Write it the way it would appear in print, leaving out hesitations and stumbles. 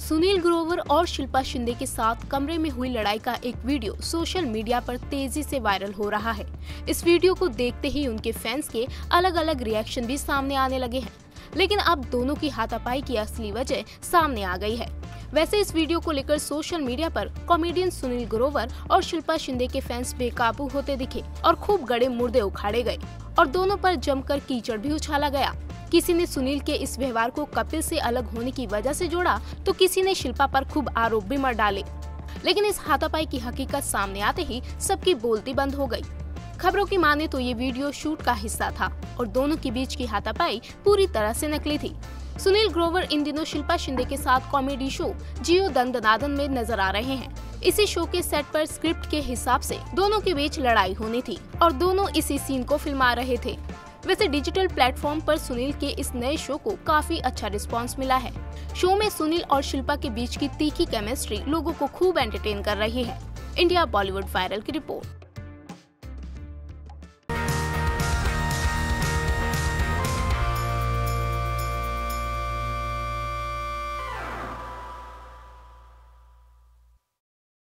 सुनील ग्रोवर और शिल्पा शिंदे के साथ कमरे में हुई लड़ाई का एक वीडियो सोशल मीडिया पर तेजी से वायरल हो रहा है। इस वीडियो को देखते ही उनके फैंस के अलग अलग रिएक्शन भी सामने आने लगे हैं, लेकिन अब दोनों की हाथापाई की असली वजह सामने आ गई है। वैसे इस वीडियो को लेकर सोशल मीडिया पर कॉमेडियन सुनील ग्रोवर और शिल्पा शिंदे के फैंस बेकाबू होते दिखे और खूब गड़े मुर्दे उखाड़े गए और दोनों पर जमकर कीचड़ भी उछाला गया। किसी ने सुनील के इस व्यवहार को कपिल से अलग होने की वजह से जोड़ा, तो किसी ने शिल्पा पर खूब आरोप भी मर डाले। लेकिन इस हाथापाई की हकीकत सामने आते ही सबकी बोलती बंद हो गई। खबरों की माने तो ये वीडियो शूट का हिस्सा था और दोनों के बीच की हाथापाई पूरी तरह से नकली थी। सुनील ग्रोवर इन दिनों शिल्पा शिंदे के साथ कॉमेडी शो जियो दंदनादन में नजर आ रहे हैं। इसी शो के सेट पर स्क्रिप्ट के हिसाब से दोनों के बीच लड़ाई होनी थी और दोनों इसी सीन को फिल्मा रहे थे। वैसे डिजिटल प्लेटफॉर्म पर सुनील के इस नए शो को काफी अच्छा रिस्पांस मिला है। शो में सुनील और शिल्पा के बीच की तीखी केमिस्ट्री लोगों को खूब एंटरटेन कर रही है। इंडिया बॉलीवुड वायरल की रिपोर्ट।